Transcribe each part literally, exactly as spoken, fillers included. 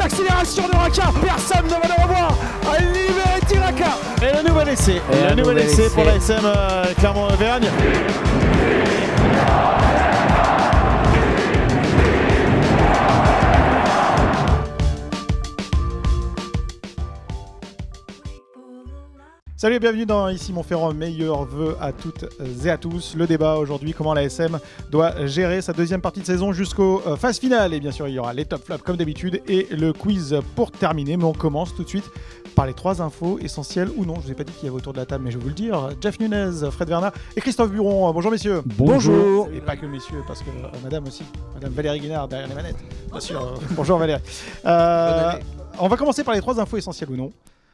l'accélération de Raka, personne ne va le revoir. Liberty Raka. Et le nouvel essai, et le, le nouvel essai, essai pour la S M euh, Clermont-Auvergne. Salut et bienvenue dans Ici Montferrand, meilleurs vœux à toutes et à tous. Le débat aujourd'hui, comment la S M doit gérer sa deuxième partie de saison jusqu'aux euh, phases finales. Et bien sûr, il y aura les top flops comme d'habitude et le quiz pour terminer. Mais on commence tout de suite par les trois infos essentielles ou non. Je ne vous ai pas dit qu'il y avait autour de la table, mais je vais vous le dire. Jeff Nunez, Fred Vernat et Christophe Buron. Bonjour messieurs. Bonjour. Bonjour. Et pas que messieurs, parce que euh, madame aussi. Madame Valérie Guénard derrière les manettes. Bien sûr. Euh, bonjour Valérie. Euh, on va commencer par les trois infos essentielles ou non.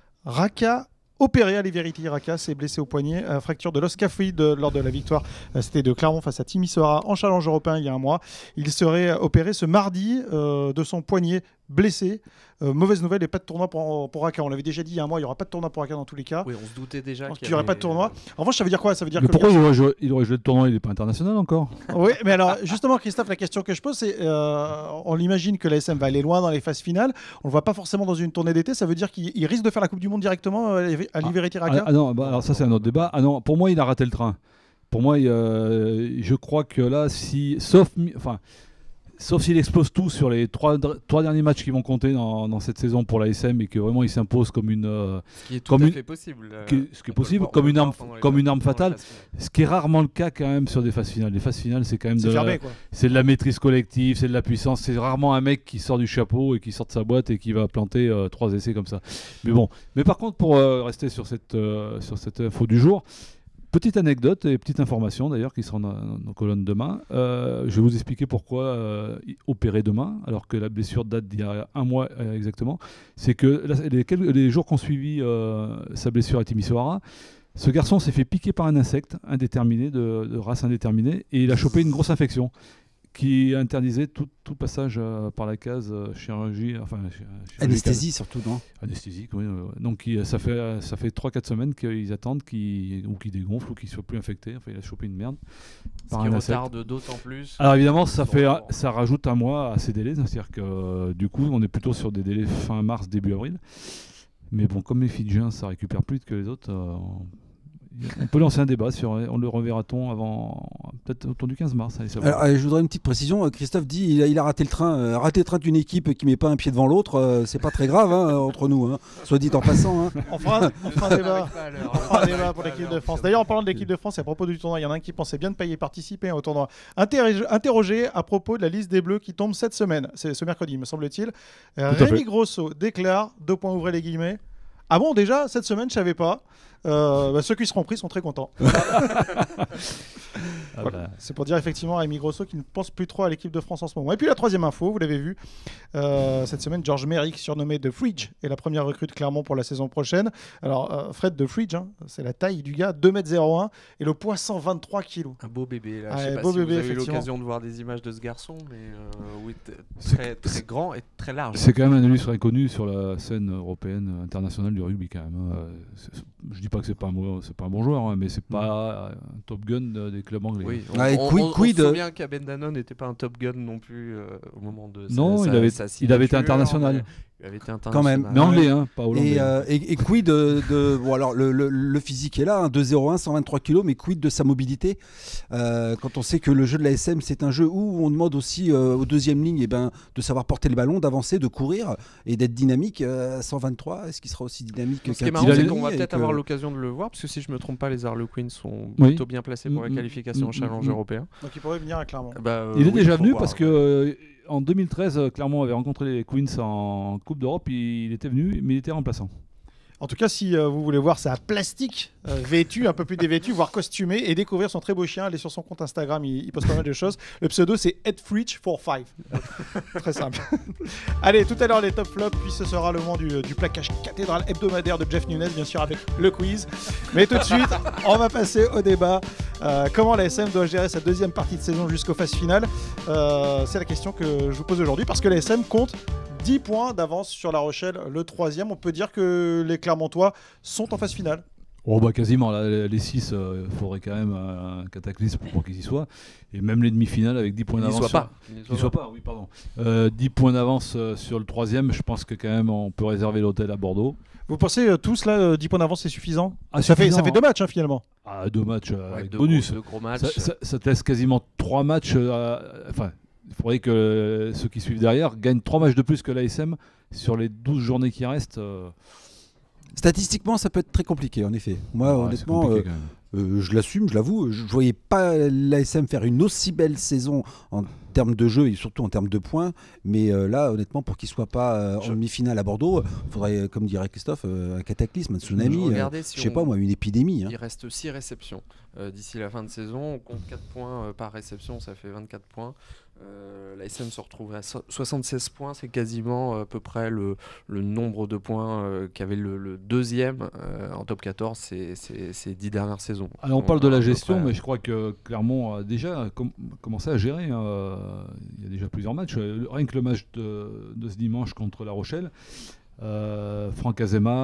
Raka opéré à Liberty Raka, s'est blessé au poignet, euh, fracture de l'os scaphoïde lors de la victoire, euh, c'était de Clermont face à Timisoara en challenge européen il y a un mois. Il serait opéré ce mardi euh, de son poignet blessé. Euh, mauvaise nouvelle et pas de tournoi pour, pour Raka. On l'avait déjà dit il y a un mois, il n'y aura pas de tournoi pour Raka dans tous les cas. Oui, on se doutait déjà qu'il n'y n'y aurait pas de tournoi. En revanche, ça veut dire quoi? Ça veut dire mais que pourquoi il aurait, joué, il aurait joué le tournoi? Il n'est pas international encore. Oui, mais alors justement, Christophe, la question que je pose, c'est euh, on l'imagine que la S M va aller loin dans les phases finales. On ne le voit pas forcément dans une tournée d'été. Ça veut dire qu'il risque de faire la Coupe du Monde directement euh, à Liberty Raka. Ah, ah non, bah, alors ça c'est un autre débat. Ah non, pour moi, il a raté le train. Pour moi, il, euh, je crois que là, si, sauf, enfin. Sauf s'il explose tout sur les trois, trois derniers matchs qui vont compter dans, dans cette saison pour la S M et que vraiment il s'impose comme une, euh, ce qui est tout comme à une, fait possible, euh, qui, ce qui est possible, comme une arme, comme une arme fatale, ce qui est rarement le cas quand même sur des phases finales. Les phases finales, c'est quand même de, fermé, c'est de la maîtrise collective, c'est de la puissance. C'est rarement un mec qui sort du chapeau et qui sort de sa boîte et qui va planter euh, trois essais comme ça. Mais bon, mais par contre pour euh, rester sur cette euh, sur cette info du jour. Petite anecdote et petite information d'ailleurs qui sera dans nos colonnes demain. Euh, je vais vous expliquer pourquoi euh, opérer demain, alors que la blessure date d'il y a un mois euh, exactement. C'est que la, les, quelques, les jours qu'on suivi euh, sa blessure à Timisoara, ce garçon s'est fait piquer par un insecte indéterminé, de, de race indéterminée, et il a chopé une grosse infection qui interdisait tout, tout passage euh, par la case euh, chirurgie, enfin anesthésie surtout, non? Anesthésique, oui. Euh, donc il, ça fait ça fait trois quatre semaines qu'ils attendent qu'il ou qu'il dégonfle ou qu'il soit plus infecté. Enfin, il a chopé une merde. Ce qui retarde d'autant plus. Alors évidemment, ça fait un, ça rajoute un mois à ces délais, c'est-à-dire que euh, du coup, on est plutôt sur des délais fin mars début avril. Mais bon, comme les Fidjiens, ça récupère plus vite que les autres. Euh, On peut lancer un débat sur, on le reverra-t-on avant, peut-être autour du quinze mars. Allez, Alors, allez, je voudrais une petite précision. Christophe dit il a, il a raté le train. Euh, rater le train d'une équipe qui met pas un pied devant l'autre, euh, c'est pas très grave hein, entre nous. Hein, soit dit en passant. Hein. On fera, on fera un débat, on fera un débat pour l'équipe de France. D'ailleurs, en parlant de l'équipe de France, et à propos du tournoi, il y en a un qui pensait bien ne pas y participer hein, au tournoi. Interrogé, interrogé à propos de la liste des Bleus qui tombe cette semaine, c'est ce mercredi, me semble-t-il. Euh, Rémi Grosso déclare, deux points ouvrez les guillemets. Ah bon, déjà, cette semaine, je savais pas. Euh, bah, ceux qui seront pris sont très contents. Ah voilà. bah. C'est pour dire effectivement à Rémi Grosso qui ne pense plus trop à l'équipe de France en ce moment. Et puis la troisième info, vous l'avez vu, euh, cette semaine, George Merrick, surnommé The Fridge, est la première recrue de Clermont pour la saison prochaine. Alors euh, Fred The Fridge, hein, c'est la taille du gars, deux mètres zéro un et le poids cent vingt-trois kilos. Un beau bébé. Là. Ah, je sais ouais, pas beau si bébé, vous avez eu l'occasion de voir des images de ce garçon, mais euh, oui, très, très grand et très large. C'est quand même un illustre inconnu sur la scène européenne, internationale du rugby quand même. Hein. Je dis pas que c'est pas un, c'est pas un bon joueur, hein, mais c'est pas un top gun des clubs anglais. Oui, on, ouais, on, quid, on, quid, on se souvient qu'Aben Dannon n'était pas un top gun non plus euh, au moment de sa, non, sa, il avait, sa il avait été international. Il avait été international. Quand même. Mais anglais, hein, pas hollandais. Et, euh, et, et quid de, de bon alors le, le, le physique est là, hein, deux zéro un, cent vingt-trois kilos, mais quid de sa mobilité euh, quand on sait que le jeu de la S M c'est un jeu où on demande aussi euh, aux deuxième lignes eh ben, de savoir porter le ballon, d'avancer, de courir et d'être dynamique. euh, cent vingt-trois, est-ce qu'il sera aussi dynamique Ce que qui est marrant, c'est qu'on va peut-être que... avoir l'occasion de le voir, parce que si je me trompe pas, les Harlequins sont oui. plutôt bien placés pour mmh, la qualification mmh, au challenge mmh. européen. Donc il pourrait venir à Clermont. Bah, euh, il est oui, déjà venu voir, parce que euh, en deux mille treize, Clermont avait rencontré les Queens en Coupe d'Europe. Il était venu, mais il était remplaçant. En tout cas, si euh, vous voulez voir sa plastique euh, vêtue, un peu plus dévêtue, voire costumée, et découvrir son très beau chien, allez sur son compte Instagram, il, il poste pas mal de choses. Le pseudo, c'est Edfreach quarante-cinq. Très simple. Allez, tout à l'heure, les top flops, puis ce sera le moment du, du plaquage cathédrale hebdomadaire de Jeff Nunez, bien sûr, avec le quiz. Mais tout de suite, on va passer au débat. Euh, comment la S M doit gérer sa deuxième partie de saison jusqu'aux phases finales euh, C'est la question que je vous pose aujourd'hui, parce que la S M compte dix points d'avance sur La Rochelle, le troisième. On peut dire que les Clermontois sont en phase finale. Oh bah quasiment, là, les six, il euh, faudrait quand même un cataclysme pour qu'ils y soient. Et même les demi-finales avec dix points Il n'y d'avance. soit pas. Il n'y soit pas, oui, pardon. Euh, dix points d'avance euh, sur le troisième, je pense que quand même on peut réserver l'hôtel à Bordeaux. Vous pensez euh, tous là, euh, dix points d'avance c'est suffisant? Ah, ça, fait, suffisant, ça fait deux matchs hein, finalement. Ah, deux matchs euh, Ouais, avec deux bonus. Gros, deux gros matchs. Ça, ça, ça te laisse quasiment trois matchs. Euh, enfin, il faudrait que ceux qui suivent derrière gagnent trois matchs de plus que l'A S M sur les douze journées qui restent. Euh... Statistiquement, ça peut être très compliqué, en effet. Moi, Ouais, honnêtement, euh, euh, je l'assume, je l'avoue. Je ne voyais pas l'A S M faire une aussi belle saison en termes de jeu et surtout en termes de points. Mais euh, là, honnêtement, pour qu'il ne soit pas euh, en demi-finale à Bordeaux, il faudrait, comme dirait Christophe, euh, un cataclysme, un tsunami. Je euh, si je sais on... pas, moi, une épidémie. Hein. Il reste six réceptions. Euh, D'ici la fin de saison, on compte quatre points euh, par réception, ça fait vingt-quatre points. Euh, L'A S M se retrouve à so soixante-seize points, c'est quasiment à peu près le, le nombre de points euh, qu'avait le, le deuxième euh, en top quatorze ces, ces, ces dix dernières saisons. Alors on parle de la gestion, près... mais je crois que Clermont a déjà com commencé à gérer. Hein. Il y a déjà plusieurs matchs. Rien que le match de, de ce dimanche contre La Rochelle, euh, Franck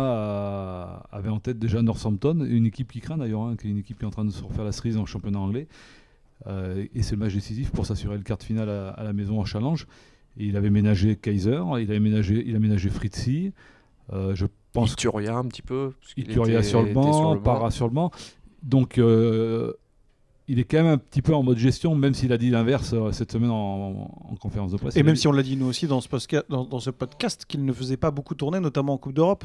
Azema a, avait en tête déjà Northampton, une équipe qui craint d'ailleurs, hein, qui est une équipe qui est en train de se refaire la cerise en championnat anglais. Euh, et c'est le match décisif pour s'assurer le quart de finale à, à la maison en challenge. Et il avait ménagé Kaiser, il avait ménagé, il a ménagé Fritzi. Euh, je pense Ituria un petit peu. Ituria sur le banc, Para sur le banc. Donc euh, il est quand même un petit peu en mode gestion, même s'il a dit l'inverse euh, cette semaine en, en, en conférence de presse. Et même dit... si on l'a dit nous aussi dans ce, dans, dans ce podcast qu'il ne faisait pas beaucoup tourner, notamment en Coupe d'Europe.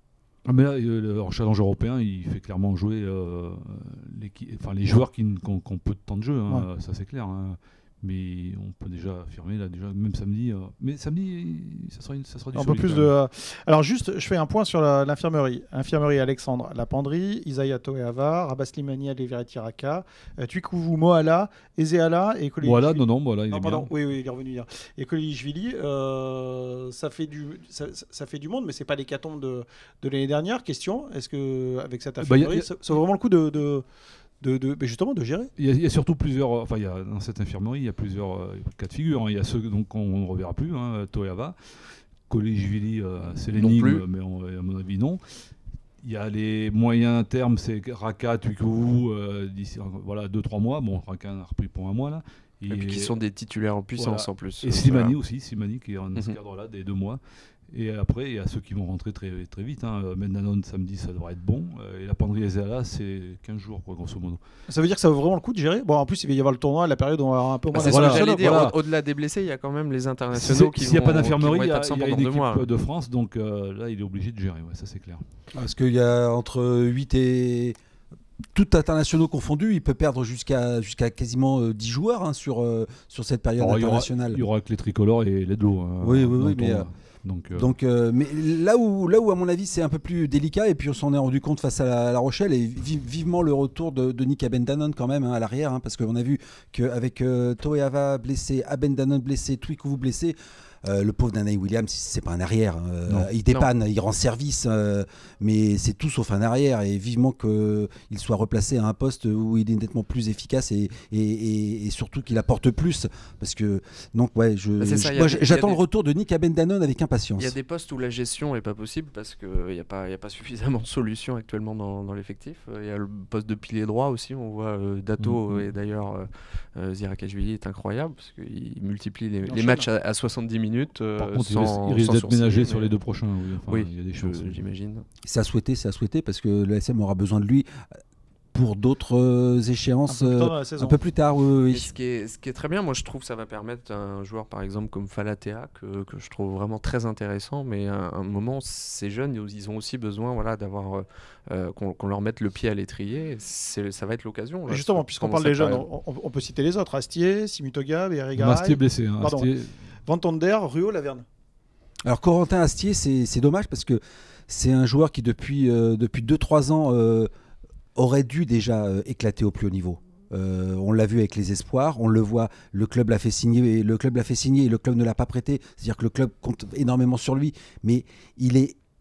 Ah mais là, euh, en challenge européen, il fait clairement jouer euh, les, enfin, les joueurs qui n'ont qu peu de temps de jeu, hein, ouais. Ça c'est clair. Hein. Mais on peut déjà affirmer, là, déjà, même samedi. Euh, mais samedi, ça sera, une, ça sera du Un solide, peu plus de. Euh... Alors, juste, je fais un point sur l'infirmerie. Infirmerie Alexandre Lapandrie, Isaïa Toeava, Rabas Slimani, Alevereti Raka, euh, Tuikouvou Moala, Ezeala et Kolei. Voilà, non, non, voilà, il non, est pardon, bien. Oui, oui, il est revenu hier. Et Kolei-Jvili, euh, ça, fait du, ça, ça fait du monde, mais c'est pas l'hécatombe de, de l'année dernière. Question, est-ce que avec cette infirmerie, bah, y a, ça, ça vaut vraiment le coup de. de De, de, mais justement de gérer. Il y, a, il y a surtout plusieurs, enfin il y a, dans cette infirmerie, il y a plusieurs euh, cas de figure. Hein. Il y a ceux donc qu'on ne reverra plus, hein, Toeava, Kolei-Jvili, euh, c'est l'énigme, mais on, à mon avis non. Il y a les moyens termes, c'est Raka, Tuikouvou, euh, d'ici voilà deux trois mois. Bon, Raka a repris pour un mois là. Et, et puis qui sont des titulaires en puissance voilà. en plus. Et Slimani voilà. aussi, Slimani qui est dans ce mm-hmm. cadre-là des deux mois. Et après, il y a ceux qui vont rentrer très, très vite. Hein. Mendanon, samedi, ça devrait être bon. Et la Pandrie Ezela, c'est quinze jours, quoi, grosso modo. Ça veut dire que ça vaut vraiment le coup de gérer. Bon, en plus, il va y avoir le tournoi, la période où on va avoir un peu moins ah, de voilà, voilà. Au-delà des blessés, il y a quand même les internationaux qui S'il n'y a pas d'infirmerie, il y a, y a une équipe mois. de France. Donc euh, là, il est obligé de gérer. Ouais, ça, c'est clair. Parce qu'il y a entre huit et... tout internationaux confondus, il peut perdre jusqu'à jusqu'à quasiment euh, dix joueurs hein, sur, euh, sur cette période Alors, internationale. Il y aura que les tricolores et les Dlo. Hein, oui, oui, oui. Mais, euh, donc, euh... donc euh, mais là où, là où, à mon avis, c'est un peu plus délicat, et puis on s'en est rendu compte face à La, à la Rochelle, et vive, vivement le retour de, de Nick Abendanon quand même hein, à l'arrière, hein, parce qu'on a vu qu'avec euh, Toeava blessé, Abendanon blessé, Tuikouvou blessé, Euh, le pauvre Nanaï Williams, c'est pas un arrière. Euh, il dépanne, non. Il rend service, euh, mais c'est tout sauf un arrière. Et vivement qu'il soit replacé à un poste où il est nettement plus efficace et, et, et, et surtout qu'il apporte plus. Parce que, donc, ouais, je, bah ça, je, moi, j'attends le retour de Nick Abendanon avec impatience. Il y a des postes où la gestion est pas possible parce qu'il n'y a, a pas suffisamment de solutions actuellement dans, dans l'effectif. Il y a le poste de pilier droit aussi. On voit euh, Dato, mmh. et d'ailleurs, euh, euh, Zirakashvili est incroyable parce qu'il multiplie les, les matchs à, à soixante-dix minutes. Euh, Par contre, sans, il risque d'être ménagé mais... sur les deux prochains. Oui, enfin, oui il y a des chances. J'imagine. C'est à souhaiter, c'est à souhaiter parce que le S M aura besoin de lui pour d'autres échéances un peu, euh, un peu plus tard. Oui, oui. Ce, qui est, ce qui est très bien, moi je trouve que ça va permettre à un joueur par exemple comme Falatea que, que je trouve vraiment très intéressant, mais à un moment ces jeunes ils ont aussi besoin voilà, d'avoir euh, qu'on qu'on leur mette le pied à l'étrier, ça va être l'occasion. Justement, puisqu'on parle des jeunes, on, on peut citer les autres, Astier, Simutoga, Berrigaray. Astier blessé. Hein, Astier... Vantander, Ruot, Laverne. Alors Corentin Astier, c'est dommage parce que c'est un joueur qui depuis euh, depuis deux trois ans euh, aurait dû déjà euh, éclater au plus haut niveau. Euh, on l'a vu avec les espoirs, on le voit, le club l'a fait signer, et le club l'a fait signer et le club ne l'a pas prêté. C'est-à-dire que le club compte énormément sur lui, mais il est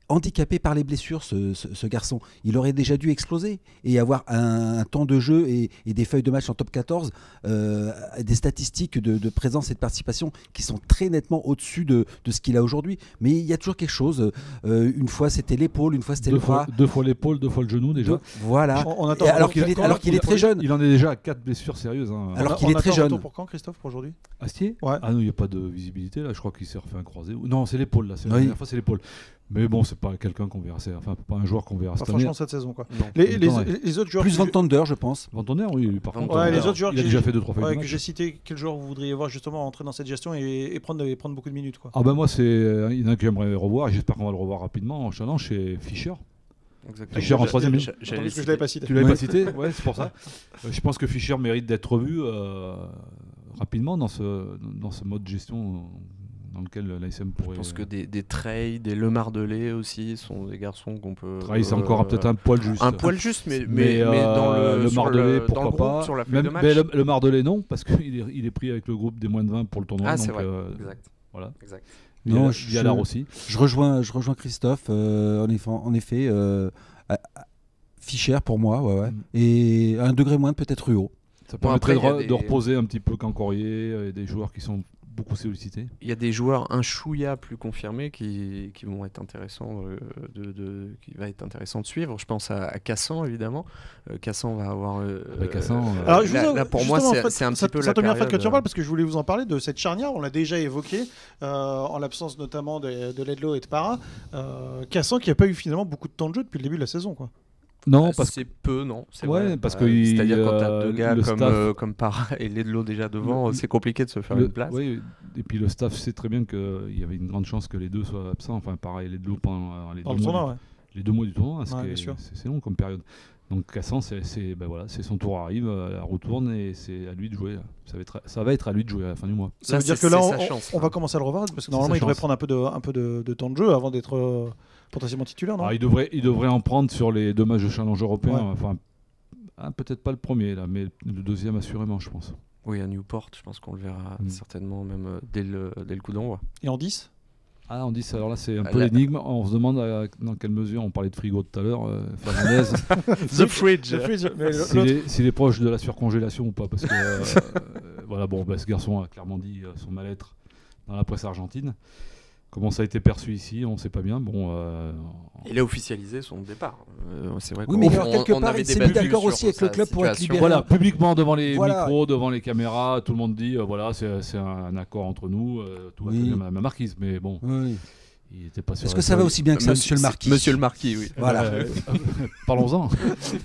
handicapé par les blessures, ce, ce, ce garçon. Il aurait déjà dû exploser et avoir un, un temps de jeu et, et des feuilles de match en top quatorze, euh, des statistiques de, de présence et de participation qui sont très nettement au-dessus de, de ce qu'il a aujourd'hui. Mais il y a toujours quelque chose. Euh, une fois c'était l'épaule, une fois c'était deux le bras. Fois, deux fois l'épaule, deux fois le genou déjà. Deux, voilà. On, on attend, Et alors on qu'il est, attend- alors qu'il est très jeune. Il en est déjà à quatre blessures sérieuses. Hein. Alors on- qu'il on est très attend un jeune. retour pour quand, Christophe, pour aujourd'hui? Astier Ouais. Ah non, il n'y a pas de visibilité là. Je crois qu'il s'est refait un croisé. Non, c'est l'épaule là. C'est la Oui. dernière fois, c'est l'épaule. Mais bon, c'est pas quelqu'un qu'on verra. C'est enfin pas un joueur qu'on verra Enfin, cette année. franchement, cette saison, quoi. Non. Les, les, Ouais. les autres joueurs Plus que Van j'ai- Tonder, je pense. Van Tonner, oui, lui, par Ouais, contre. Ouais, euh, les autres joueurs il a que déjà j'ai- fait deux trois feuilles ouais, de que match. j'ai cité, quel joueur vous voudriez voir justement entrer dans cette gestion et, et prendre, et prendre beaucoup de minutes, quoi. Ah ben moi, c'est il y en a que j'aimerais revoir et j'espère qu'on va le revoir rapidement en challenge, c'est Fischer. Exactement. Fischer en J'a- troisième ligne. j'a- Attendez, j'allais parce que je citer. l'avais pas cité. Tu l'avais Oui. pas cité, ouais, c'est pour ça. Euh, je pense que Fischer mérite d'être revu euh, rapidement dans ce dans ce mode de gestion dans lequel l'A S M pourrait. Je pense que des, des Trey, des Le Mardelet aussi sont des garçons qu'on peut. Trahi, c'est euh, encore peut-être un poil juste. Un poil juste, mais, Mais, mais, mais euh, dans le, le sur Mardelet, le, dans pourquoi le groupe, pas. sur la feuille Même, de match. mais le, le Mardelet, non, parce qu'il est, il est pris avec le groupe des moins de vingt pour le tournoi. Ah, donc, c'est vrai. euh, Exact. voilà. exact. Il y a, Non, il y a je- l'art aussi. Je rejoins, je rejoins Christophe. euh, en effet, en effet euh, à- à- Fischer pour moi, ouais, ouais. Mm. Et à un degré moins peut-être Ruot. Ça Bon, permettrait après, il y a de, re- des- de reposer un petit peu Cancorier et des joueurs qui sont beaucoup sollicités. Il y a des joueurs un chouïa plus confirmés qui, qui vont être intéressants euh, de, de- qui va être intéressant de suivre. Je pense à, à Cassan évidemment. Euh, Cassan va avoir. euh, Ah bah, Cassan, euh, Alors, je là, vous- là, pour moi justement, c'est Fred, c'est un ça, petit peu ça la tombe bien, Fred, que période, tu en parles parce que je voulais vous en parler de cette charnière. On l'a déjà évoqué euh, en l'absence notamment de, de Ledlow et de Para. Euh, Cassan qui n'a pas eu finalement beaucoup de temps de jeu depuis le début de la saison, quoi. Non, euh, parce que c'est peu, non. c'est Ouais, vrai. parce Euh, que il- c'est-à-dire quand t'as euh, deux gars le comme staff- euh, comme Para et Ledlow déjà devant, Le- c'est compliqué de se faire le- une place. oui, et puis le staff sait très bien qu'il y avait une grande chance que les deux soient absents. Enfin, pareil, les deux pendant euh, les, Dans deux le mois tournoi, du, ouais. les deux mois du tournoi, ce Ouais, qui bien est- sûr. c'est c'est long comme période. Donc Cassan, c'est c'est- ben voilà, c'est son tour arrive, euh, elle retourne et c'est à lui de jouer. Ça va être, ça va être à lui de jouer à la fin du mois. Ça Là, veut dire c'est- que là, c'est on, sa on- chance, on hein. va commencer à le revoir parce que C'est normalement, sa il devrait chance. prendre un peu de, un peu de, de temps de jeu avant d'être euh, potentiellement titulaire, non? Alors, il devrait, il devrait en prendre sur les deux matchs de challenge européen. Ouais. Enfin, ah, peut-être pas le premier là, mais le deuxième assurément, je pense. Oui, à Newport, je pense qu'on le verra Mm. certainement même euh, dès le, dès le coup d'envoi. Et en dix? Ah, on dit ça. Alors là, c'est un Ah, peu là- l'énigme. On se demande à- dans quelle mesure, on parlait de frigo tout à l'heure, euh, Fernandez, The Fridge. The Fridge, mais s'il l'autre- est, s'il est proche de la surcongélation ou pas. Parce que euh, euh, voilà, bon, bah, ce garçon a clairement dit euh, son mal-être dans la presse argentine. Comment ça a été perçu ici, on ne sait pas bien. Bon, euh, Il a officialisé son départ. Euh, c'est vrai Oui, qu'on- mais on- alors, quelque on part, avait il s'est débattu mis d'accord sur aussi avec sa le club pour être situation. libéré. voilà, publiquement devant les Voilà. micros, devant les caméras, tout le monde dit euh, voilà, c'est c'est un, un accord entre nous, euh, tout va Oui. très bien, Madame la Marquise. Mais bon, Oui. il n'était pas sûr. Est-ce que ça va aussi bien que ça, monsieur le Marquis? Monsieur le Marquis, oui. Voilà. Euh, Parlons-en. On peut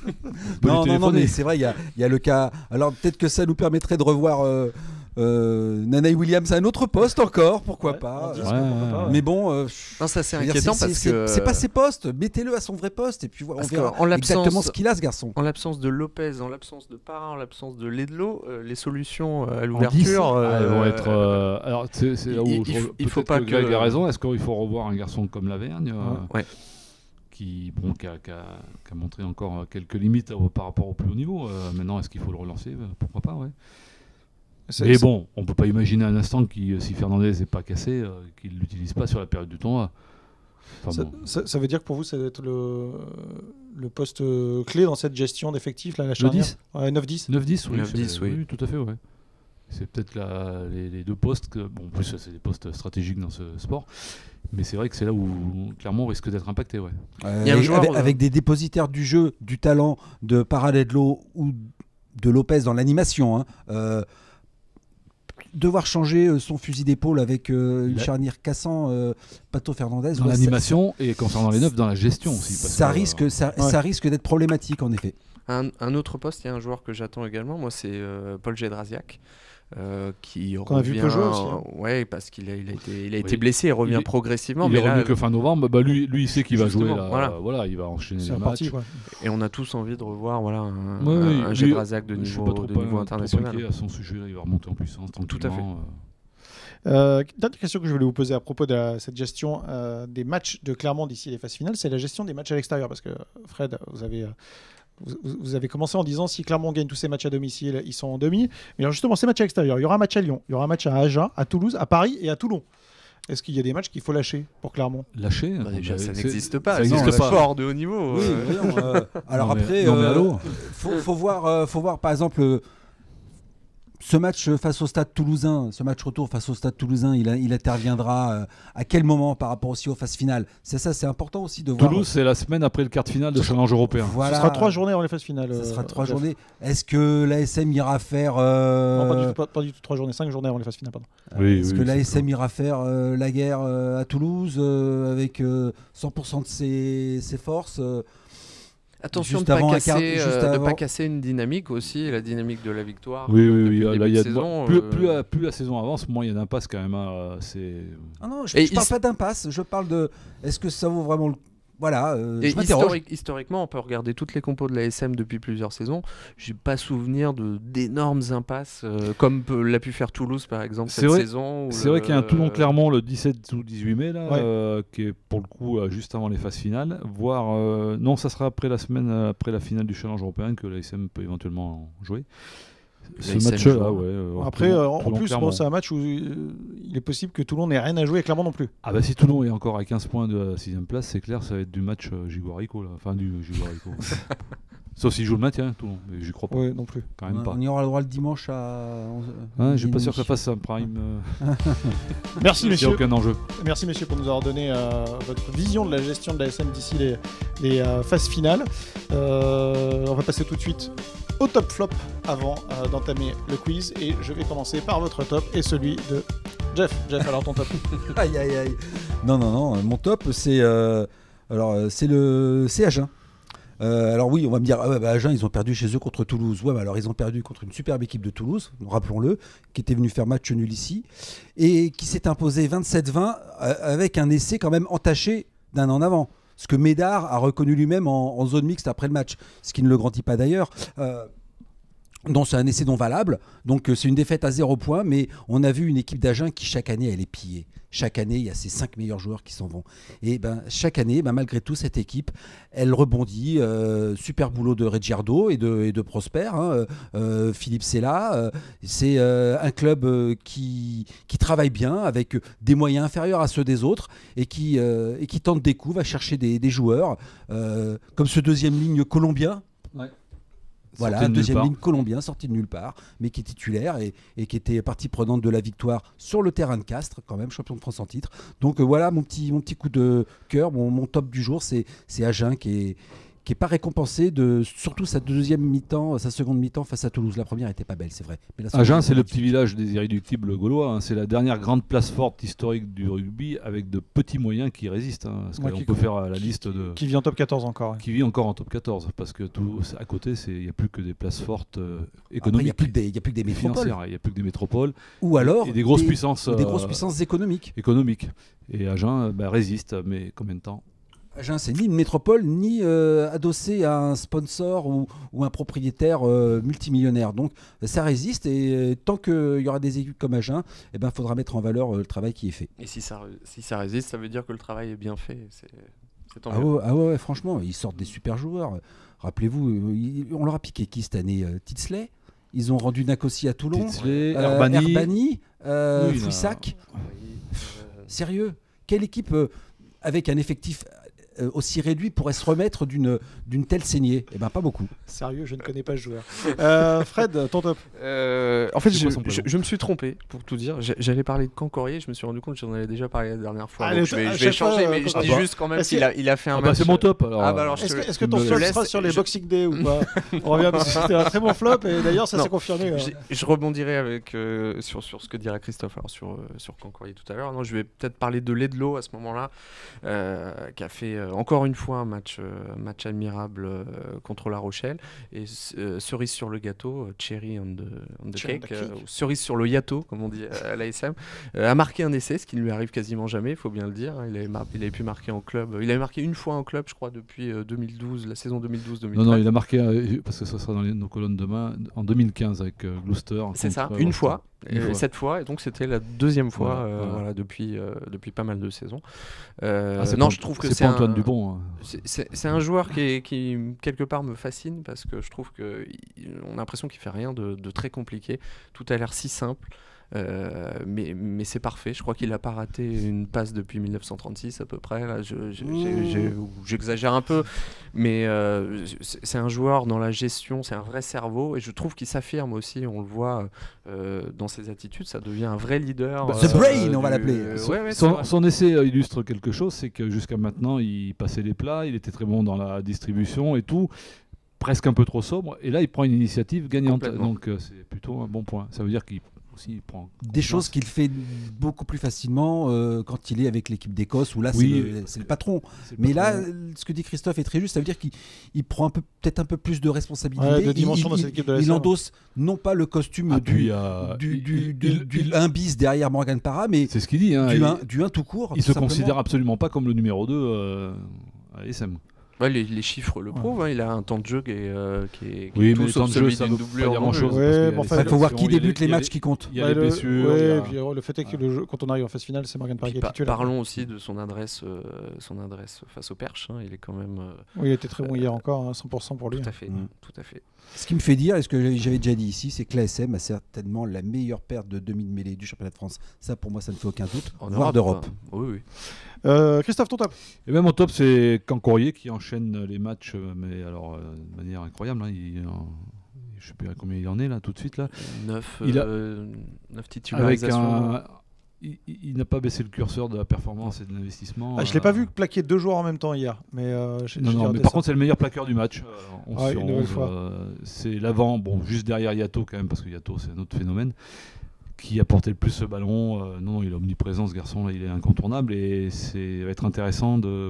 lui Non, non, non, téléphoner. mais c'est vrai, il y a, il y a le cas. Alors peut-être que ça nous permettrait de revoir euh, euh, Nanaï Williams à un autre poste encore, pourquoi Ouais, pas. en dix, Ouais, pourquoi ouais, pas, ouais. ouais. Mais bon, euh, Non, ça c'est je veux dire, inquiétant c'est- parce c'est- que c'est pas ses postes. Mettez-le à son vrai poste et puis voilà, on Parce verra qu'en l'absence- exactement ce qu'il a, ce garçon. en l'absence de Lopez, en l'absence de Parra, en l'absence de Ledlow, euh, les solutions euh, à En dix, l'ouverture. ah, elles vont euh, être. euh, alors, c'est c'est là où il- il je- faut- il faut peut-être pas que Greg que- a raison. Est-ce qu'il faut revoir un garçon comme Lavergne euh, Ouais. qui, bon, qui, a, qui a- qui a montré encore euh, quelques limites euh, par rapport au plus haut niveau. Euh, maintenant, est-ce qu'il faut le relancer Euh, Pourquoi pas, ouais. C'est- Mais c'est- bon, on peut pas imaginer un instant qui, si Fernandez n'est pas cassé, euh, qu'il l'utilise pas sur la période du tournoi. Enfin, Ça, bon. ça- ça veut dire que pour vous, ça doit être le, le poste euh, clé dans cette gestion d'effectifs, là, la Le charnière. dix Ouais, neuf dix. neuf dix, oui. neuf dix, c'est- oui. tout à fait, ouais. C'est peut-être la- les, les deux postes, que, bon, en plus c'est des postes stratégiques dans ce sport, mais c'est vrai que c'est là où clairement on risque d'être impacté, ouais. Euh, Il y a un avec, joueur, avec- euh, avec des dépositaires du jeu, du talent de Paradedlo ou de Lopez dans l'animation. Hein, euh, devoir changer euh, son fusil d'épaule avec euh, une La- charnière cassant euh, Pato Fernandez. Dans ouais, ça- l'animation et concernant les neufs, dans la gestion aussi. parce ça, que, risque, ça, ouais. ça risque d'être problématique en effet. Un, un autre poste, il y a un joueur que j'attends également, moi c'est euh, Paul Gédrasiak. Euh, qui Qu'on a vu revient, peu jouer aussi, hein. ouais, parce qu'il a, il a été, il a été Oui. blessé et revient Il est- progressivement. il mais est revenu là, que fin novembre. Bah, lui, lui, il sait qu'il va jouer Justement, là. voilà. euh, voilà, il va enchaîner C'est les reparti, matchs. quoi. et on a tous envie de revoir voilà, un, Ouais, un, oui, un lui, Gédrasiak de je suis niveau, pas trop, de pas- niveau trop international. inquiet à son sujet. Là, il va remonter en puissance Tout à fait. tranquillement. euh. Euh, dernière question que je voulais vous poser à propos de la- cette gestion euh, des matchs de Clermont d'ici les phases finales, c'est la gestion des matchs à l'extérieur. Parce que Fred, vous avez, euh, vous, vous avez commencé en disant si Clermont gagne tous ses matchs à domicile, ils sont en demi. Mais alors justement, ces matchs à l'extérieur, il y aura un match à Lyon, il y aura un match à Agen, à Toulouse, à Paris et à Toulon. Est-ce qu'il y a des matchs qu'il faut lâcher pour Clermont? Lâcher Bah, déjà, bah, ça c'est- n'existe pas. ça C'est n'existe un pas. sport de haut niveau. Oui, euh. voyons, euh, alors Non, mais- après, non, mais euh, allô faut, faut voir, euh, faut voir par exemple euh, ce match face au Stade Toulousain, ce match retour face au Stade Toulousain, il, a- il interviendra euh, à quel moment par rapport aussi aux phases finales. C'est ça, c'est important aussi de voir. Toulouse, c'est la semaine après le quart de finale de Challenge européen. Voilà. Ce sera trois journées avant les phases finales. Ça euh, sera trois Jeff. journées. Est-ce que l'A S M ira faire euh, Non, pas du, tout, pas, pas du tout trois journées, cinq journées avant les phases finales. Pardon. Oui, Est-ce oui, que c'est l'A S M ça. ira faire euh, la guerre euh, à Toulouse euh, avec euh, cent pour cent de ses, ses forces euh, Attention Juste de ne avant pas, un quart- casser, juste euh, de avant- pas casser une dynamique aussi, la dynamique de la victoire. Oui, oui, depuis oui. le Là, début il y a de de- saison, plus, euh, plus, la, plus la saison avance, moins il y a d'impasse quand même. hein, C'est Ah non, je, Et je parle il- pas d'impasse, je parle de est-ce que ça vaut vraiment le voilà, euh, Et je m'interroge. historique- historiquement, on peut regarder toutes les compos de la S M depuis plusieurs saisons. J'ai pas souvenir de d'énormes impasses euh, comme peut- l'a pu faire Toulouse par exemple C'est cette vrai- saison. ou C'est le- vrai qu'il y a un Toulon-Clermont le dix-sept ou dix-huit mai, là, Ouais. euh, qui est pour le coup euh, juste avant les phases finales. Voire, euh, non, ça sera après la semaine, euh, après la finale du Challenge européen que l'A S M peut éventuellement jouer. Ce L'A S M match-là, jouera. ouais. euh, Après, Toulon- euh, en Toulon, plus, Clermont. bon, c'est un match où euh, il est possible que Toulon n'ait rien à jouer avec Clermont non plus. Ah bah si Toulon est encore à quinze points de la sixième place, c'est clair, ça va être du match euh, Gigo-Rico, là. Enfin, du Gigo-Rico. Sauf s'il joue le maintien, Toulon. Mais j'y crois pas, Oui, non plus. quand même On, pas. on y aura le droit le dimanche à onze Hein, je suis midi pas et sûr que ça demi. fasse un prime. euh, Merci Il n'y a messieurs. aucun enjeu. Merci messieurs pour nous avoir donné euh, votre vision de la gestion de la S M d'ici les, les euh, phases finales. Euh, on va passer tout de suite au top flop avant euh, d'entamer le quiz et je vais commencer par votre top et celui de Jeff. Jeff, alors ton top. Aïe aïe aïe. Non non non, mon top c'est euh, alors euh, c'est le c'est Agen. Euh, alors oui, on va me dire, ah ouais, bah, Agen, ils ont perdu chez eux contre Toulouse. Ouais, bah alors ils ont perdu contre une superbe équipe de Toulouse, rappelons-le, qui était venue faire match nul ici, et qui s'est imposé vingt-sept vingt euh, avec un essai quand même entaché d'un an avant. Ce que Médard a reconnu lui-même en, en zone mixte après le match, ce qui ne le grandit pas d'ailleurs. Euh, donc c'est un essai non valable, donc euh, c'est une défaite à zéro point, mais on a vu une équipe d'Agen qui chaque année elle est pillée. Chaque année, il y a ces cinq meilleurs joueurs qui s'en vont. Et ben, chaque année, ben, malgré tout, cette équipe, elle rebondit. Euh, super boulot de Reggiardo et de, et de Prosper. Hein. Euh, Philippe Sella. Euh, c'est euh, un club euh, qui, qui travaille bien, avec des moyens inférieurs à ceux des autres, et qui, euh, et qui tente des coups, va chercher des, des joueurs, euh, comme ce deuxième ligne colombien. Voilà, Sorti un de nulle deuxième part. ligne colombien sorti de nulle part, mais qui est titulaire et, et qui était partie prenante de la victoire sur le terrain de Castres, quand même, champion de France en titre. Donc euh, voilà mon petit, mon petit coup de cœur, mon, mon top du jour, c'est c'est Agen qui est, qui est pas récompensé de surtout sa deuxième mi-temps, sa seconde mi-temps face à Toulouse. La première était pas belle, c'est vrai. Mais la seconde Agen, était c'est le magnifique. petit village des irréductibles gaulois. hein. C'est la dernière grande place forte historique du rugby avec de petits moyens qui résistent. hein. Parce Ouais, qu'on qui- peut faire euh, la liste de. Qui vit en top quatorze encore. ouais. Qui vit encore en top quatorze. Parce que tout, à côté, il n'y a plus que des places fortes euh, Après, il économiques. n'y a plus que des, il y a plus que des et métropoles. financières. Il n'y a plus que des métropoles. Ou alors et des grosses des, puissances. ou des euh, grosses puissances économiques. économiques. Et Agen euh, bah, résiste, mais combien de temps Agen, c'est ni une métropole, ni euh, adossé à un sponsor ou, ou un propriétaire euh, multimillionnaire. Donc ça résiste et euh, tant qu'il y aura des équipes comme Agen, il ben, faudra mettre en valeur euh, le travail qui est fait. Et si ça, si ça résiste, ça veut dire que le travail est bien fait. C'est c'est tant Ah mieux. ouais, ah ouais, ouais, franchement, ils sortent des super joueurs. Rappelez-vous, euh, ils- on leur a piqué qui cette année euh, Titzley. Ils ont rendu Nakossi à Toulon. Titzley, Euh, Herbani. Herbani, euh, Oui, là. Fouissac. Oui, euh, Sérieux, quelle équipe euh, avec un effectif euh, aussi réduit pourrait se remettre d'une d'une telle saignée? Eh ben pas beaucoup. Sérieux, je ne connais pas ce joueur. Euh, Fred, ton top. Euh, en fait, C'est je, quoi son je- prénom je me suis trompé, pour tout dire. J'ai- J'allais parler de Cancorier, je me suis rendu compte que j'en avais déjà parlé la dernière fois. Allez, donc je vais, à je vais chaque fois, changer, euh, mais je Cancorier. dis Ah bah. juste quand même Est-ce qu'il que- a, il a fait un Ah bah, match. c'est mon top alors. Ah bah alors, je Est-ce te- que, est-ce que je ton me flop laisse- sera sur les je- Boxing Day ou pas? On revient parce que c'était un très bon flop et d'ailleurs ça Non, s'est confirmé. euh. J'ai- Je rebondirai avec, euh, sur, sur ce que dirait Christophe alors sur, euh, sur Cancorier tout à l'heure. Non, je vais peut-être parler de Ledlow à ce moment-là, euh, qui a fait euh, encore une fois un match, euh, un match admirable euh, contre La Rochelle. Et euh, cerise sur le gâteau, euh, cherry on the, on the Cherry on cake, the euh, cake. ou cerise sur le yato, comme on dit à l'A S M, euh, a marqué un essai, ce qui ne lui arrive quasiment jamais, il faut bien le dire. Il avait, mar- il avait pu marquer en club. Il avait marqué une fois en club, je crois, depuis euh, deux mille douze, la saison deux mille douze deux mille treize. Non, non, il a marqué, euh, parce que ça sera dans les- nos colonnes demain, en deux mille quinze avec euh, Gloucester. C'est ça, contre, une euh, fois, Une euh, fois. cette fois, et donc c'était la deuxième fois Voilà, euh, voilà. voilà, depuis, euh, depuis pas mal de saisons. Euh, Ah, c'est non, pas- je trouve que c'est c'est pas un, Antoine Dupont. hein. c'est- c'est c'est un joueur qui, est- qui, quelque part, me fascine parce que je trouve qu'on a l'impression qu'il fait rien de, de très compliqué. Tout a l'air si simple. Euh, mais mais c'est parfait. Je crois qu'il n'a pas raté une passe depuis mille neuf cent trente-six à peu près. Là, je, je, j'ai, j'ai, j'exagère un peu, mais euh, c'est, c'est un joueur dans la gestion, c'est un vrai cerveau, et je trouve qu'il s'affirme aussi. On le voit euh, dans ses attitudes, ça devient un vrai leader. Bah, The euh, Brain, du- on va l'appeler. euh, Son, ouais, ouais, c'est son- vrai. son essai euh, illustre quelque chose, c'est que jusqu'à maintenant, il passait les plats, il était très bon dans la distribution et tout, presque un peu trop sobre. Et là, il prend une initiative gagnante. Complètement. Donc, euh, c'est plutôt un bon point. Ça veut dire qu'il aussi il prend Des choses qu'il fait beaucoup plus facilement euh, quand il est avec l'équipe d'Écosse, où là, Oui, c'est, le, c'est le patron. c'est Mais pas là, trop- ce que dit Christophe est très juste, ça veut dire qu'il il prend un peu, peut-être un peu plus de responsabilité. Ouais, de Il- dimension il, dans il- cette équipe de la il S M. endosse non pas le costume Ah, du, puis, euh, du, il- du, il- du- il- du il- un bis derrière Morgan Parra, mais c'est ce qu'il dit. Hein, du, il, un, du un tout court. il tout se simplement. considère absolument pas comme le numéro deux euh, à S M. Ouais, les, les chiffres le prouvent. hein. Il a un temps de jeu qui est, euh, qui est, qui Oui, est mais tout le sauf temps de jeu, celui ça d'une veut pas doublure dire non plus. grand-chose. Ouais, parce qu'il y a mais les enfin, Il faut voir qui sélections, il y a débute les il y a matchs qui comptent. Il y a Ouais, les le- blessures. ouais, il y a- et puis, euh, le fait est que le jeu- quand on arrive en phase finale, c'est Morgan Parra qui Puis est pa- titulaire. parlons aussi de son adresse, euh, son adresse face au perche. hein. Il est quand même euh, Oui, il était très bon hier encore, hein, cent pour cent pour lui. tout à fait, Mm. tout à fait. Ce qui me fait dire, et ce que j'avais déjà dit ici, c'est que l'A S M a certainement la meilleure paire de demi-mêlée du championnat de France. Ça, pour moi, ça ne fait aucun doute. En Voire Europe, d'Europe. hein. Oui, oui. Euh, Christophe, ton top. Et même au top, c'est Cancorier qui enchaîne les matchs, euh, mais alors euh, de manière incroyable. hein. Il, euh, je sais plus à combien il en est là, tout de suite là. Neuf, Il a- euh, neuf Avec titularisations. un, il, il n'a pas baissé le curseur de la performance et de l'investissement. Ah, je l'ai pas euh, vu plaquer deux joueurs en même temps hier, mais euh, j'ai- Non, j'ai non, regardé mais par ça. contre, c'est le meilleur plaqueur du match. euh, onze Ouais, sur une nouvelle onze, fois. euh, c'est l'avant, bon, juste derrière Yato quand même, parce que Yato, c'est un autre phénomène, qui a porté le plus ce ballon. Euh, non, il est omniprésent, ce garçon, là, il est incontournable. Et c'est va être intéressant de,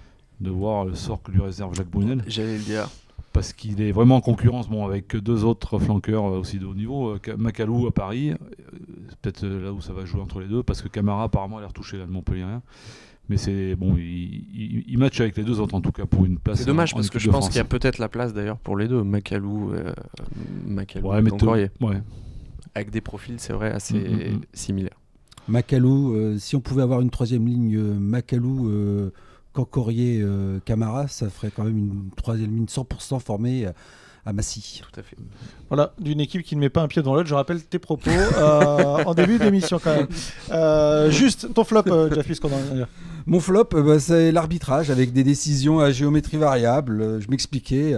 de voir le sort que lui réserve Jacques Brunel. J'allais le dire. Parce qu'il est vraiment en concurrence bon, avec deux autres flanqueurs euh, aussi de haut niveau. euh, Ka- Macalou à Paris, euh, c'est peut-être euh, là où ça va jouer entre les deux, parce que Camara apparemment a l'air touché là, le Montpellierien. Mais c'est bon, il, il, il match avec les deux autres en tout cas pour une place. C'est dommage en- en parce que équipe je de pense France. qu'il y a peut-être la place d'ailleurs pour les deux, Macalou, euh, Macalou Ouais, et mais Cancorier, te- ouais. avec des profils, c'est vrai, assez Mm, mm, mm. similaires. Macalou, euh, si on pouvait avoir une troisième ligne euh, Macalou, euh, Cancorier, euh, Camara, ça ferait quand même une troisième ligne cent pour cent formée euh, à Massy. Tout à fait. Voilà, d'une équipe qui ne met pas un pied dans l'autre. Je rappelle tes propos euh, en début d'émission quand même. Euh, juste ton flop, euh, Jeff, puisqu'on en a- Mon flop, euh, bah, c'est l'arbitrage avec des décisions à géométrie variable. Euh, je m'expliquais.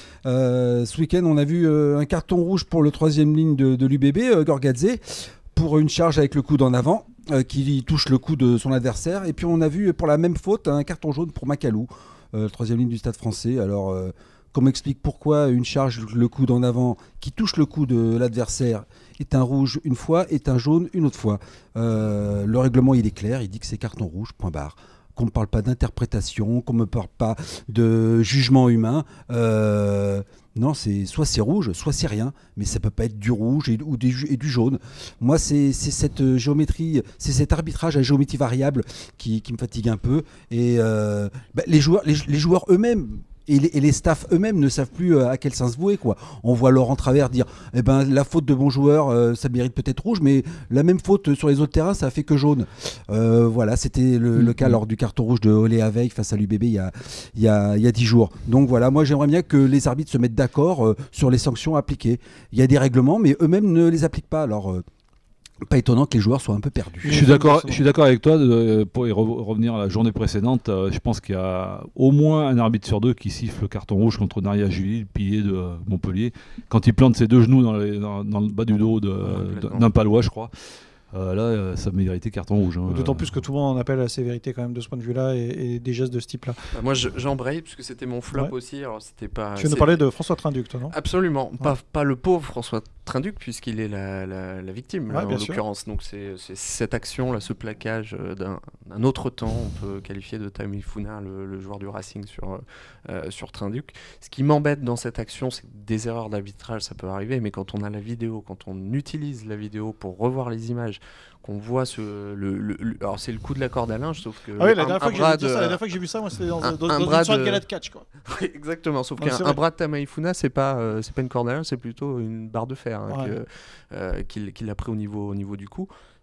Euh, ce week-end, on a vu euh, un carton rouge pour le troisième ligne de, de l'U B B, euh, Gorgadze, pour une charge avec le coude en avant, euh, qui touche le cou de son adversaire. Et puis on a vu pour la même faute un carton jaune pour Macalou, euh, troisième ligne du Stade français. Alors, euh, qu'on m'explique pourquoi une charge le coude en avant qui touche le cou de l'adversaire est un rouge une fois, est un jaune une autre fois. Euh, le règlement, il est clair, il dit que c'est carton rouge, point barre. Qu'on ne me parle pas d'interprétation, qu'on ne me parle pas de jugement humain. Euh, non, c'est soit c'est rouge, soit c'est rien, mais ça peut pas être du rouge et, ou des ju- et du jaune. Moi, c'est c'est cette euh, géométrie, c'est cet arbitrage à géométrie variable qui, qui me fatigue un peu. Et euh, bah, les joueurs, les, les joueurs eux-mêmes. Et les, et les staffs eux-mêmes ne savent plus euh, à quel sens se vouer, quoi. On voit Laurent Travers dire eh ben, la faute de bon joueur, euh, ça mérite peut-être rouge, mais la même faute sur les autres terrains, ça a fait que jaune. Euh, voilà, c'était le, le cas lors du carton rouge de Olé Aveille face à l'U B B il y a, il y a, il y a dix jours. Donc voilà, moi j'aimerais bien que les arbitres se mettent d'accord euh, sur les sanctions appliquées. Il y a des règlements, mais eux-mêmes ne les appliquent pas. Alors, euh, pas étonnant que les joueurs soient un peu perdus. Je suis d'accord, je suis d'accord avec toi. De, pour y re- revenir à la journée précédente, euh, je pense qu'il y a au moins un arbitre sur deux qui siffle le carton rouge contre Naria Julie, le pilier de euh, Montpellier, quand il plante ses deux genoux dans, les- dans- dans le bas du dos de- complètement. d'un Palois, je crois. Euh, là, euh, ça méritait carton rouge. hein. D'autant Euh, plus que tout le monde en appelle à la sévérité quand même de ce point de vue-là et, et des gestes de ce type-là. Bah, moi, je- j'embraye puisque c'était mon flop Ouais. aussi. Alors, c'était pas. Tu viens de c'est- parler de François Trinduc, toi, non Absolument, pas, pas le pauvre François Trinduc, puisqu'il est la, la- la victime, Ouais, là, en bien sûr. l'occurrence. Donc c'est c'est cette action, là, ce plaquage euh, d'un d'un autre temps, on peut qualifier de Taimifuna, le, le joueur du Racing sur, euh, euh, sur Trinduc. Ce qui m'embête dans cette action, c'est que des erreurs d'arbitrage, ça peut arriver, mais quand on a la vidéo, quand on utilise la vidéo pour revoir les images, qu'on voit ce... Le, le- le- alors c'est le coup de la corde à linge, sauf que... Ah oui, la un- dernière, un fois que j'ai bras vu ça, de- la dernière fois que j'ai vu ça, moi, c'était dans, un- dans, un dans bras une soirée de de- gala de catch, quoi. Oui, exactement, sauf Ouais, c'est qu'un vrai. un bras de Tamaifuna, c'est pas, euh, c'est pas une corde à linge, c'est plutôt une barre de fer hein, Ouais. que, euh, qu'il qu'il a pris au niveau, au niveau du cou.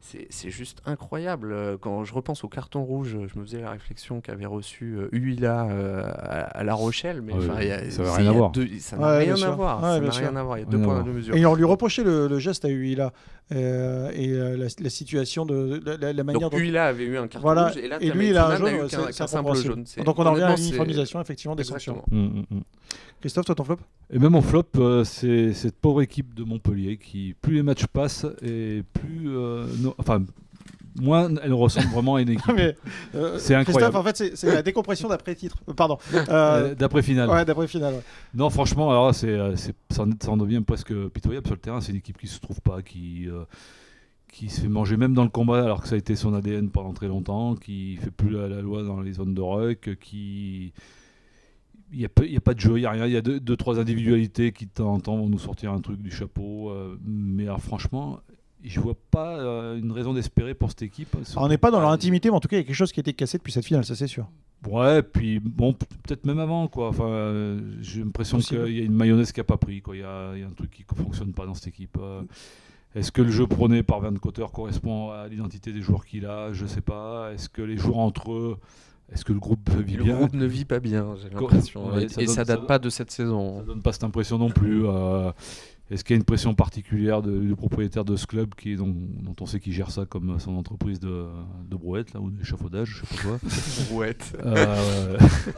c'est, c'est juste incroyable. Euh, Quand je repense au carton rouge, je me faisais la réflexion qu'avait reçu euh, Huila euh, à, à La Rochelle, mais Ouais, enfin, il y a- ça n'a c'est- rien il y à a voir. deux- ça n'a Ouais, rien bien à sûr. voir. Ouais, Ça bien n'a sûr. rien à voir. Il y a Rien deux à points voir. de mesure. Et on lui reprochait le, le geste à Huila euh, et euh, la, la situation de la, la- la manière Donc dont. Huila avait eu un carton Voilà, rouge et là et lui, il a un jaune, ouais, eu c'est- qu'un, c'est qu'un simple incompréhensible. jaune. C'est- Donc on en revient à honnêtement, c'est- l'uniformisation effectivement des sanctions. Exactement. Mm, mm, mm. Christophe, toi ton flop? Et même en flop, euh, c'est cette pauvre équipe de Montpellier qui, plus les matchs passent, et plus. euh, no- enfin, moins elle ressemble vraiment à une équipe. Mais, euh, C'est incroyable. Christophe, en fait, c'est, c'est la décompression d'après-titre. Euh, Pardon. Euh, Euh, D'après finale. ouais, d'après finale. Ouais. Non, franchement, alors là, c'est, euh, c'est, ça, en, ça en devient presque pitoyable sur le terrain. C'est une équipe qui se trouve pas, qui, euh, qui se fait manger même dans le combat, alors que ça a été son A D N pendant très longtemps, qui fait plus la, la loi dans les zones de ruck, qui. Il n'y a, pas- il y a pas de jeu, il n'y a rien. Il y a deux, deux, trois individualités qui de temps en temps vont nous sortir un truc du chapeau. euh, mais alors, franchement, je vois pas euh, une raison d'espérer pour cette équipe. Alors, on n'est pas dans leur Ah, intimité, mais en tout cas, il y a quelque chose qui a été cassé depuis cette finale, ça c'est sûr. Ouais, puis bon, p- peut-être même avant, quoi. Enfin, euh, j'ai l'impression Possible. qu'il y a une mayonnaise qui n'a pas pris, quoi. Il y a, il y a un truc qui ne fonctionne pas dans cette équipe. Euh, est-ce que le jeu prôné par Van Cotter correspond à l'identité des joueurs qu'il a? Je sais pas. Est-ce que les joueurs entre eux, est-ce que le groupe vit Le bien? groupe ne vit pas bien, j'ai Co- l'impression. ouais, et ça et donne- ça ça date donne- pas de cette Ça saison. donne pas cette impression non plus. Euh, est-ce qu'il y a une pression particulière de- du propriétaire de ce club qui, dont, dont on sait qu'il gère ça comme son entreprise de, de brouette là, ou d'échafaudage, je sais pas quoi. Brouette. Euh,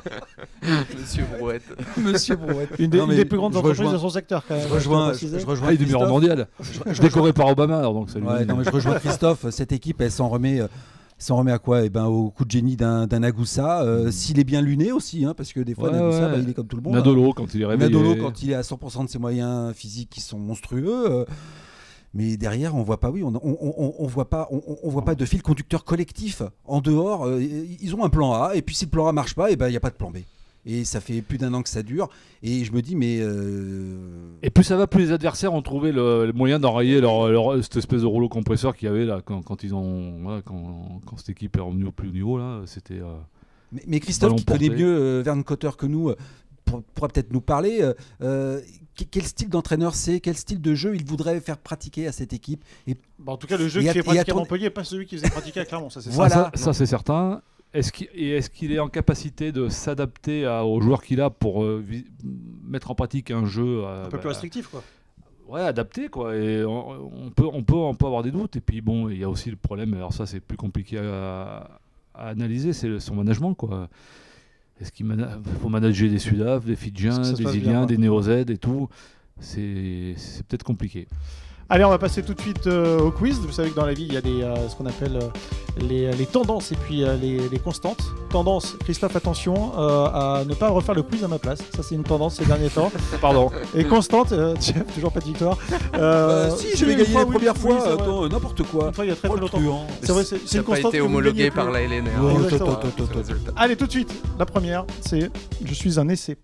Monsieur Brouette. Monsieur Brouette. Une des, Non, une mais des plus grandes je entreprises rejoins- de son secteur, quand même. Je rejoins, je je, préciser. je rejoins ah, il est numéro Christophe. mondial. Je décoré par Obama, alors donc ça lui Ouais, donne- non, mais je rejoins Christophe. Cette équipe, elle s'en remet, euh, s'en remet à quoi? Eh ben, au coup de génie d'un d'un Agussa. euh, S'il est bien luné aussi, hein, parce que des fois, Ouais, Nagussa, ouais. bah, il est comme tout le monde. Nadolo quand il est hein. réveillé. Nadolo, quand il est à cent pour cent de ses moyens physiques qui sont monstrueux. euh, mais derrière, on voit pas, oui, on, on, on, on voit pas, on, on voit pas de fil conducteur collectif en dehors. euh, ils ont un plan A, et puis si le plan A marche pas, et ben il y a pas de plan B. Et ça fait plus d'un an que ça dure. Et je me dis, mais euh, Et plus ça va, plus les adversaires ont trouvé le, le moyen d'enrayer leur, leur- cette espèce de rouleau compresseur qu'il y avait là quand, quand ils ont, voilà, quand, quand cette équipe est revenue au plus haut niveau là, c'était. euh, Mais, mais Christophe, Ballon qui connaît porté. mieux euh, Vern Cotter que nous, euh, pour- pourra peut-être nous parler. euh, euh, que- quel style d'entraîneur c'est? Quel style de jeu il voudrait faire pratiquer à cette équipe? Et Bah, en tout cas, le jeu Et qui à- fait et à pratiquer à ton- Montpellier n'est pas celui qui faisait pratiquer à Clermont, ça c'est Voilà. ça. Ah, ça, ça, c'est certain. Est-ce qu'il, et est-ce qu'il est en capacité de s'adapter à- aux joueurs qu'il a pour euh, vi- mettre en pratique un jeu euh, Un peu bah, plus restrictif, quoi. ouais, adapté quoi. Et on, on peut, on peut, on peut avoir des doutes. Et puis bon, il y a aussi le problème. Alors ça, c'est plus compliqué à, à analyser. C'est le- son management quoi. Est-ce qu'il mana- faut manager des Sudaf, des Fidjiens, Est-ce que ça se des passe bien, Iliens, quoi des Néo-Z et tout? C'est, c'est peut-être compliqué. Allez, on va passer tout de suite euh, au quiz. Vous savez que dans la vie, il y a des, euh, ce qu'on appelle euh, les, les tendances et puis euh, les, les constantes. Tendance, Christophe, attention euh, à ne pas refaire le quiz à ma place. Ça, c'est une tendance ces derniers temps. Pardon. Et constante, euh, Jeff, toujours pas de victoire. Euh, Euh, si, je vais une gagner fois, la oui, première oui, fois. c'est vrai. attends, euh, n'importe quoi. Une fois, il y a très très Oh, le longtemps. truand. C'est vrai, c'est c'est Ça une n'a pas constante été que vous ne homologué gagnez par plus. la L N R. Ouais, Oh, exactement. tot, tot, tot, tot. Résultat. Allez, tout de suite, la première, c'est je suis un essai.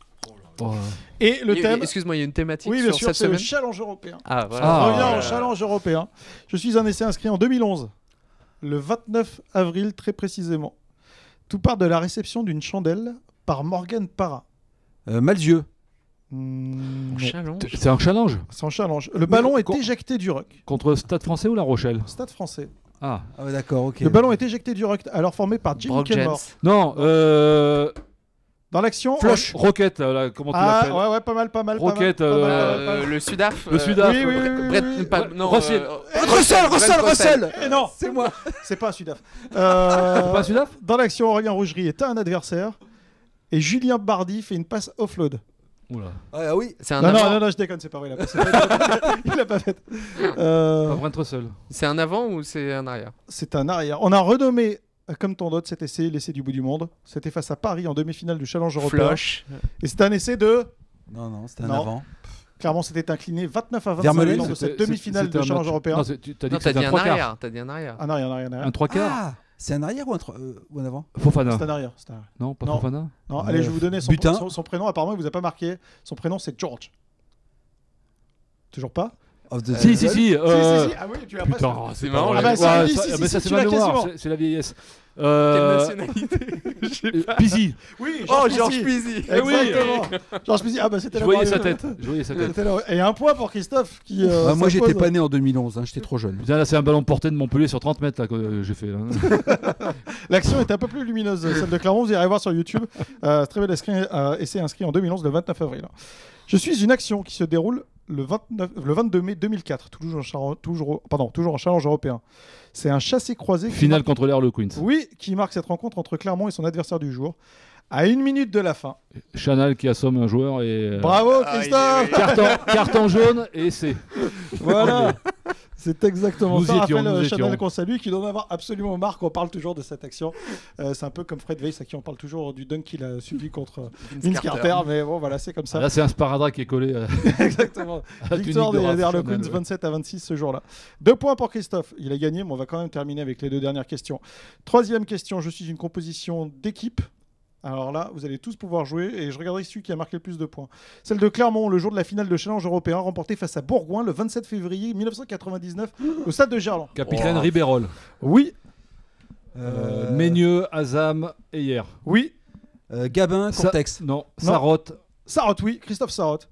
Oh. Et le Il y a- thème, Excuse-moi, il y a une thématique oui, bien sur sûr, cette c'est le semaine. challenge européen. Ah, On voilà. Ah, revient voilà. au challenge européen. Je suis un essai inscrit en deux mille onze, le vingt-neuf avril très précisément. Tout part de la réception d'une chandelle par Morgan Parra. Euh, Malzieu. Hmm, non. Challenge. C'est un challenge C'est un challenge. Le ballon est con- éjecté du ruck. contre Stade Français ou La Rochelle? Stade français. Ah. Ah ouais, d'accord, ok. Le ballon est éjecté du ruck, alors formé par Jimmy Brock Kenmore. Jens. Non, euh, Dans l'action, Flush. Rocket, là, là, comment tu Ah, l'appelles? ouais, ouais, pas mal, pas mal. pas mal, Rocket, pas mal, euh, pas mal, pas Euh, mal. le Sudaf. Le euh, Sudaf. Oui, oui, oui, oui, Brett- oui, oui. pas- non, Russell. euh, Russell, Russell, Brett Russell. Eh non, C'est moi. c'est pas un Sudaf. Euh, C'est pas un Sudaf? Dans l'action, Aurélien Rougerie est un adversaire et Julien Bardi fait une passe offload. Oula. Ah oui. C'est un Non, non, avant. non, non, je déconne, c'est pas vrai. Il a pas, c'est pas- il l'a pas fait. Euh, Pas Brent Russell. C'est un avant ou c'est un arrière? c'est un arrière. On a renommé, euh, comme tant d'autres, cet essai l'essai du bout du monde. C'était face à Paris en demi-finale du Challenge européen. Flush. Et c'est un essai de. Non, non, c'était un Non. avant. Clairement, c'était incliné vingt-neuf à vingt-cinq Vermeulen, lors de cette C'était- demi-finale c'était de un Challenge match- européen. Non, c'est- tu t'as dit Non, que t'as c'était dit un un trois quarts. arrière. T'as dit un arrière. Un arrière, un arrière, un arrière. Un trois quarts. Ah, c'est un arrière ou un, tro- euh, ou un avant? Fofana. C'est un arrière. c'est un arrière. Non, pas Non. Fofana. Non, Ouais, allez, je vais vous donner son, butin. son, son prénom. Apparemment, il vous a pas marqué. Son prénom, c'est George. Toujours pas Of the Si, si, Season. si. euh, Si, si, si. Ah oui, tu as pas. Putain, C'est marrant, Ah bah, ouais, si, ça- si, ah, si, mais si, ça, tu c'est ma l'as mémoire, quasiment. c'est- c'est la vieillesse. Euh, nationalité? euh, Pizzi. Oui, Oh, Georges Georges Pizzi. Pizzi. Exactement. Georges Pizzi. Ah bah c'était Je la voyais bonne- sa tête. Je voyais sa tête. C'était la- Et un point pour Christophe qui. euh, Ah, moi, j'étais s'impose. pas né en deux mille onze, hein, j'étais trop jeune. Putain, là, c'est un ballon porté de Montpellier sur trente mètres là, que euh, j'ai fait. Là. L'action était un peu plus lumineuse, celle de Clermont. Vous irez voir sur YouTube. Euh, très bel inscrit- euh, essai inscrit en deux mille onze, le vingt-neuf avril. Je suis une action qui se déroule le, vingt-neuf, le vingt-deux mai deux mille quatre, toujours en, char- toujours, pardon, toujours en challenge européen. C'est un chassé-croisé. qui Finale marque- contre les Harlequins. Oui, qui marque cette rencontre entre Clermont et son adversaire du jour. À une minute de la fin. Chanel qui assomme un joueur et. euh, Bravo Ah, Christophe. il est- Carton, carton jaune et c'est. Voilà. C'est exactement Nous ça. y étions, Raphaël nous euh, étions. Chanel qu'on salue, qui doit en avoir absolument marre qu'on parle toujours de cette action. Euh, c'est un peu comme Fred Weiss à qui on parle toujours du dunk qu'il a subi contre euh, Vince Carter. Mais bon, voilà, c'est comme ça. Là, c'est un sparadrap qui est collé. euh, Exactement. à la Victoire tunique de des, Raph des Harlequins, Chanel, ouais. vingt-sept à vingt-six ce jour-là. Deux points pour Christophe. Il a gagné, mais on va quand même terminer avec les deux dernières questions. Troisième question. Je suis une composition d'équipe. Alors là, vous allez tous pouvoir jouer et je regarderai celui qui a marqué le plus de points. Celle de Clermont, le jour de la finale de Challenge européen, remportée face à Bourgoin le vingt-sept février mille neuf cent quatre-vingt-dix-neuf au stade de Gerland. Capitaine Oh. Ribérol. Oui, Euh, Ménieux, Azam et hier. oui. Euh, Gabin, Ça- Cortex. Non, Sarotte. Sarotte, oui. Christophe Sarotte.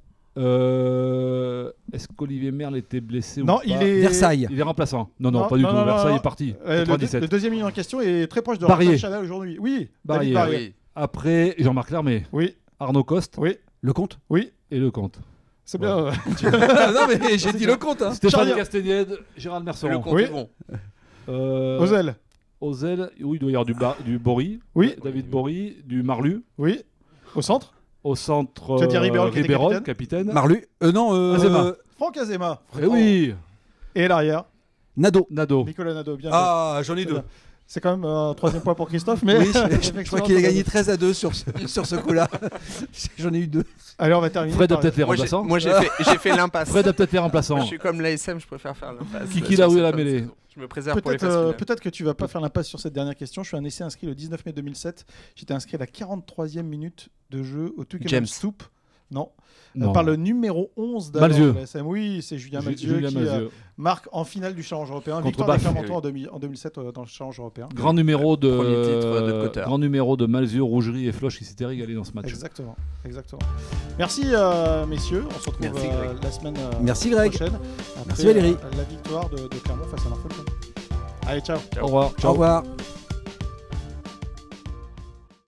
Euh, Est-ce qu'Olivier Merle était blessé Non, ou il pas est. Versailles. Il est remplaçant. Non, non, Non, pas du non, tout. non, non, Versailles non. est parti. Euh, le, deux- quatre-vingt-dix-sept. le deuxième ligne en question est très proche de Barrier. Raphaël Chanel aujourd'hui. Oui, Barrier. David Ah Barrier. oui. Après, Jean-Marc Lermé, Oui, Arnaud Coste oui, Le Comte. oui. et Lecomte. C'est bien. euh, Non, mais j'ai dit le Comte. Hein. Stéphane Charlier. Castagnède, Gérald Le Merceron. compte Oui. est bon. Euh, Ozel. Ozel, oui, il doit y avoir du, Ba- du Bory. Oui. David Bory, du Marlu. Oui. Au centre. Au centre, Tu as dit Ribérol qui était Ribérol, capitaine. capitaine. Marlu. Euh, non, euh, Azema. Franck Azema. Eh oui, Et l'arrière. Nado. Nado. Nicolas Nadeau. Bien. Ah, j'en ai joué. deux. C'est quand même un troisième point pour Christophe. Mais Oui, je, je crois qu'il a gagné treize à deux sur, ce- sur ce coup-là. J'en ai eu deux. Allez, on va terminer. Fred a par- peut-être les Moi, j'ai remplaçants. moi, j'ai fait, j'ai fait l'impasse. Fred a peut-être les Moi, remplaçants. je suis comme l'A S M, je préfère faire l'impasse. Kiki euh, sur Laoui à cette la fin de mêlée. saison. Je me préserve pour les Peut-être phases euh, finales. peut-être que tu vas pas faire l'impasse sur cette dernière question. Je suis un essai inscrit le dix-neuf mai deux mille sept. J'étais inscrit à la quarante-troisième minute de jeu au Twickenham James. Stoop. Non. Non. Euh, par le numéro onze Malzieu. de la S M. Oui, c'est Julien Ju- Malzieu Julien qui Malzieu. euh, marque en finale du Challenge européen. Contre Victoire des Baf. Clermontois Oui. en, deux mille- en deux mille sept euh, dans le Challenge européen. Grand numéro de Premier titre de Cotter. grand numéro de Malzieu, Rougerie et Floch qui s'était régalé dans ce match. Exactement, exactement. Merci euh, messieurs, on se retrouve Merci, euh, Greg. la semaine euh, Merci, Greg. prochaine. Après, Merci, Valérie. euh, la victoire de, de Clermont face à Norfolk. Allez, ciao. Au revoir. Au revoir.